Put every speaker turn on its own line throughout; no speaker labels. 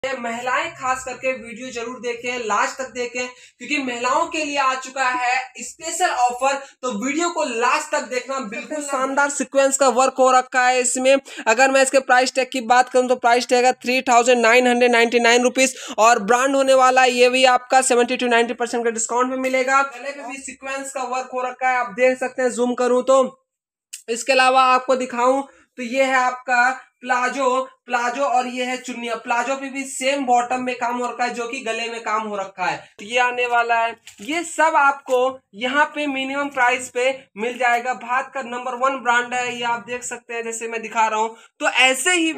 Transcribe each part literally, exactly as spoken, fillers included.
महिलाएं खास करके वीडियो जरूर देखें, लास्ट तक देखें, क्योंकि महिलाओं के लिए आ चुका है स्पेशल ऑफर। तो वीडियो को लास्ट तक देखना। बिल्कुल शानदार सीक्वेंस का वर्क हो रखा है इसमें। अगर मैं इसके प्राइस टैग की बात करूं तो प्राइस टैग है three thousand nine hundred ninety nine rupees और ब्रांड होने वाला ये भी आपका सेवेंटी टू नाइन्टी परसेंट का डिस्काउंट में मिलेगा। गले पे भी सीक्वेंस का वर्क हो रखा है, आप देख सकते हैं। जूम करूं तो इसके अलावा आपको दिखाऊं तो ये है आपका प्लाजो प्लाजो और ये है चुन्निया। प्लाजो पे भी सेम बॉटम में काम हो रखा है, जो कि गले में काम हो रखा है। तो ये आने वाला है। ये सब आपको यहाँ पे मिनिमम प्राइस पे मिल जाएगा। भारत का नंबर वन ब्रांड है, ये आप देख सकते हैं जैसे मैं दिखा रहा हूं। तो ऐसे ही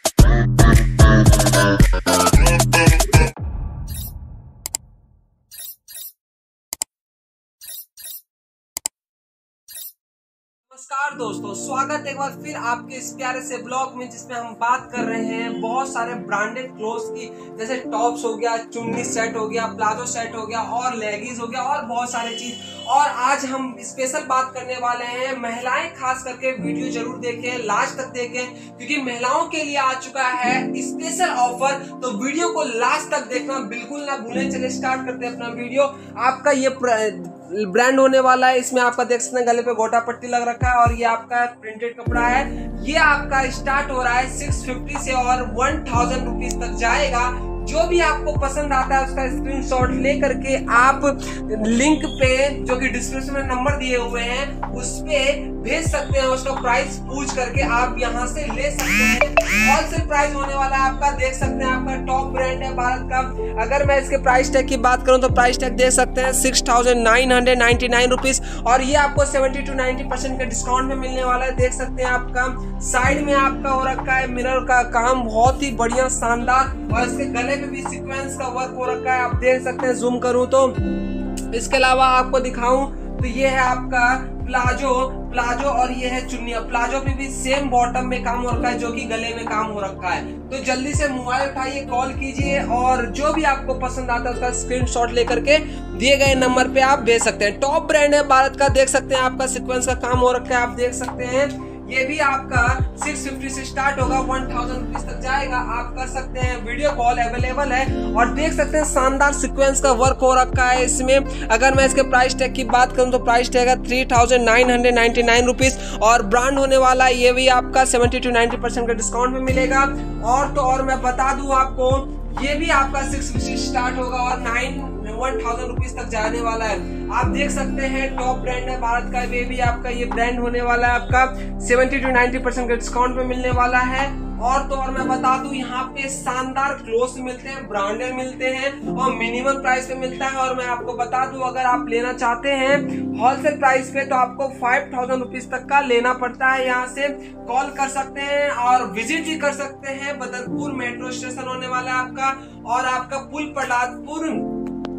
नमस्कार दोस्तों, स्वागत एक बार फिर आपके इस प्यारे से ब्लॉग में, जिसमें हम बात कर रहे हैं बहुत सारे ब्रांडेड क्लोथ्स की, जैसे टॉप्स हो गया, चुन्नी सेट हो गया, प्लाजो सेट हो गया और लेगिंग्स हो गया और बहुत सारे चीज। और आज हम स्पेशल बात करने वाले हैं। महिलाएं खास करके वीडियो जरूर देखें, लास्ट तक देखें, क्योंकि महिलाओं के लिए आ चुका है स्पेशल ऑफर। तो वीडियो को लास्ट तक देखना बिल्कुल ना भूलें। चलिए स्टार्ट करते हैं अपना वीडियो। आपका ये ब्रांड होने वाला है। इसमें आपका देख सकते हैं गले पे गोटा पट्टी लग रखा है और ये आपका प्रिंटेड कपड़ा है। ये आपका स्टार्ट हो रहा है सिक्स फिफ्टी से और वन थाउजेंड रुपीज तक जाएगा। जो भी आपको पसंद आता है उसका स्क्रीनशॉट ले करके आप लिंक पे, जो कि डिस्क्रिप्शन में नंबर दिए हुए हैं, उस पे भेज सकते हैं। उसका प्राइस पूछ करके आप यहाँ से ले सकते हैं। होलसेल प्राइस होने वाला है आपका। देख सकते हैं आपका टॉप ब्रांड है भारत का। अगर मैं इसके प्राइस टैग की बात करूं तो प्राइस टैग देख सकते हैं six thousand nine hundred ninety nine rupees और ये आपको सेवेंटी टू नाइन्टी परसेंट के डिस्काउंट में मिलने वाला है। देख सकते हैं आपका साइड में आपका हो रखा है मिरर का काम, बहुत ही बढ़िया शानदार। और इसके गले पे भी सीक्वेंस का वर्क हो रखा है, आप देख सकते हैं। जूम करूं तो इसके अलावा आपको दिखाऊं तो ये है आपका प्लाजो प्लाजो और ये है चुन्निया। प्लाजो पे भी सेम बॉटम में काम हो रखा है, जो कि गले में काम हो रखा है। तो जल्दी से मोबाइल उठाइए, कॉल कीजिए और जो भी आपको पसंद आता है उसका स्क्रीनशॉट लेकर के दिए गए नंबर पे आप भेज सकते हैं। टॉप ब्रांड है भारत का। देख सकते हैं आपका सीक्वेंस का काम हो रखा है, आप देख सकते हैं। ये भी आपका सिक्स फिफ्टी से स्टार्ट होगा, वन थाउजेंड रुपीज तक जाएगा। आप कर सकते हैं, वीडियो कॉल अवेलेबल है। और देख सकते हैं शानदार सीक्वेंस का वर्क हो रखा है इसमें। अगर मैं इसके प्राइस टैग की बात करूं तो प्राइस टैग है three thousand nine hundred ninety nine rupees और ब्रांड होने वाला है ये भी आपका सेवेंटी टू नाइन्टी परसेंट का डिस्काउंट में मिलेगा। और तो और मैं बता दूं आपको, ये भी आपका सिक्स फिफ्टी स्टार्ट होगा और नाइन वन थाउजेंड रुपीज तक जाने वाला है। आप देख सकते हैं टॉप ब्रांड है भारत का। ये भी आपका ये ब्रांड होने वाला है आपका सेवेंटी टू नाइन्टी परसेंट का डिस्काउंट पे मिलने वाला है। और तो और मैं बता दूं, यहाँ पे शानदार क्लोथ्स मिलते हैं, ब्रांडेड मिलते हैं और मिनिमम प्राइस पे मिलता है। और मैं आपको बता दूं, अगर आप लेना चाहते हैं होलसेल प्राइस पे तो आपको फाइव थाउजेंड रुपीज तक का लेना पड़ता है। यहाँ से कॉल कर सकते हैं और विजिट भी कर सकते हैं। बदरपुर मेट्रो स्टेशन होने वाला है आपका और आपका पुल प्रहलादपुर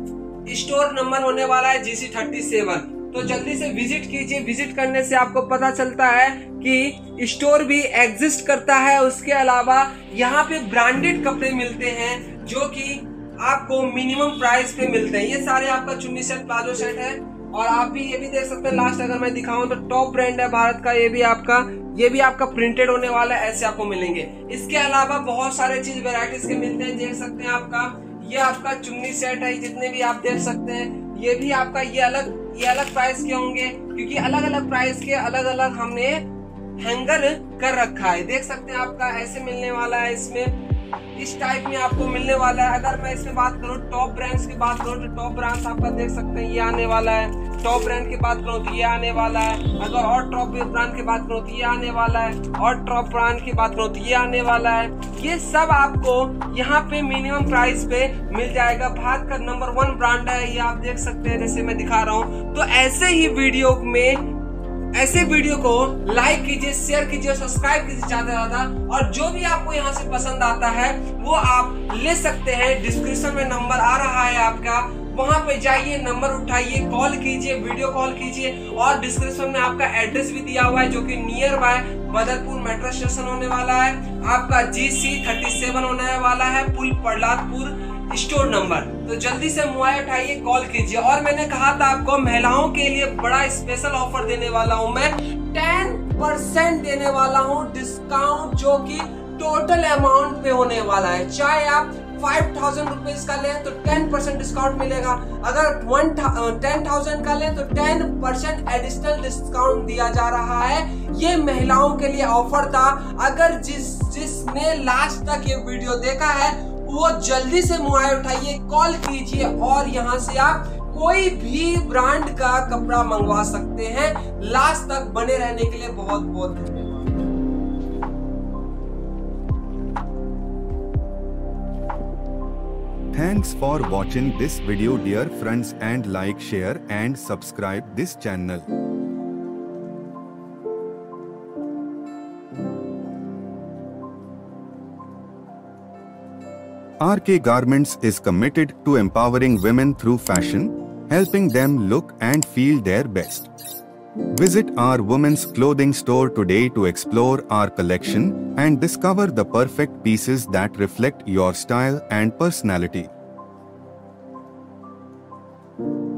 स्टोर नंबर होने वाला है जी सी थर्टी सेवन। तो जल्दी से विजिट कीजिए। विजिट करने से आपको पता चलता है कि स्टोर भी एग्जिस्ट करता है। उसके अलावा यहाँ पे ब्रांडेड कपड़े मिलते हैं, जो कि आपको मिनिमम प्राइस पे मिलते हैं। ये सारे आपका चुन्नी सेट, प्लाजो सेट है। और आप भी ये भी देख सकते हैं। लास्ट अगर मैं दिखाऊं तो टॉप ब्रांड है भारत का। ये भी आपका ये भी आपका प्रिंटेड होने वाला है, ऐसे आपको मिलेंगे। इसके अलावा बहुत सारे चीज वेराइटीज के मिलते हैं। देख सकते हैं आपका ये आपका चुन्नी सेट है, जितने भी आप देख सकते हैं। ये भी आपका ये अलग ये अलग प्राइस के होंगे, क्योंकि अलग अलग प्राइस के अलग अलग हमने हैंगर कर रखा है। देख सकते हैं आपका ऐसे मिलने वाला है। इसमें इस टाइप में आपको मिलने वाला है। अगर मैं इसमें बात करूँ, टॉप ब्रांड्स की बात करूँ तो टॉप ब्रांड्स आपका देख सकते हैं ये आने वाला है। टॉप ब्रांड की बात करूँ तो ये आने वाला है। अगर और टॉप ब्रांड की बात करूँ तो ये आने वाला है। और टॉप ब्रांड की बात करूँ तो ये आने वाला है। ये सब आपको यहाँ पे मिनिमम प्राइस पे मिल जाएगा। भारत का नंबर वन ब्रांड है, ये आप देख सकते हैं जैसे मैं दिखा रहा हूँ। तो ऐसे ही वीडियो में ऐसे वीडियो को लाइक कीजिए, शेयर कीजिए, सब्सक्राइब कीजिए ज्यादा से ज्यादा। और जो भी आपको यहाँ से पसंद आता है वो आप ले सकते हैं। डिस्क्रिप्शन में नंबर आ रहा है आपका, वहां पे जाइए, नंबर उठाइए, कॉल कीजिए, वीडियो कॉल कीजिए। और डिस्क्रिप्शन में आपका एड्रेस भी दिया हुआ है, जो कि near by Badarpur metro station होने वाला है। आपका जी सी थर्टी सेवन होने वाला है, पुल प्रहलादपुर स्टोर नंबर। तो जल्दी से मोबाइल उठाइए, कॉल कीजिए। और मैंने कहा था आपको महिलाओं के लिए बड़ा स्पेशल ऑफर देने वाला हूं मैं। टेन परसेंट देने वाला हूं डिस्काउंट, जो कि टोटल अमाउंट पे होने वाला है। चाहे आप फाइव थाउजेंड रुपीज का लें तो टेन परसेंट डिस्काउंट मिलेगा, अगर वन टेन थाउजेंड का लें तो टेन परसेंट एडिशनल डिस्काउंट दिया जा रहा है। ये महिलाओं के लिए ऑफर था। अगर जिस जिसने लास्ट तक ये वीडियो देखा है वो जल्दी से मोबाइल उठाइए, कॉल कीजिए और यहाँ से आप कोई भी ब्रांड का कपड़ा मंगवा सकते हैं। लास्ट तक बने रहने के लिए बहुत बहुत धन्यवाद।
Thanks for watching this video dear friends, and like, share and subscribe this channel. R K Garments is committed to empowering women through fashion, helping them look and feel their best. Visit our women's clothing store today to explore our collection and discover the perfect pieces that reflect your style and personality.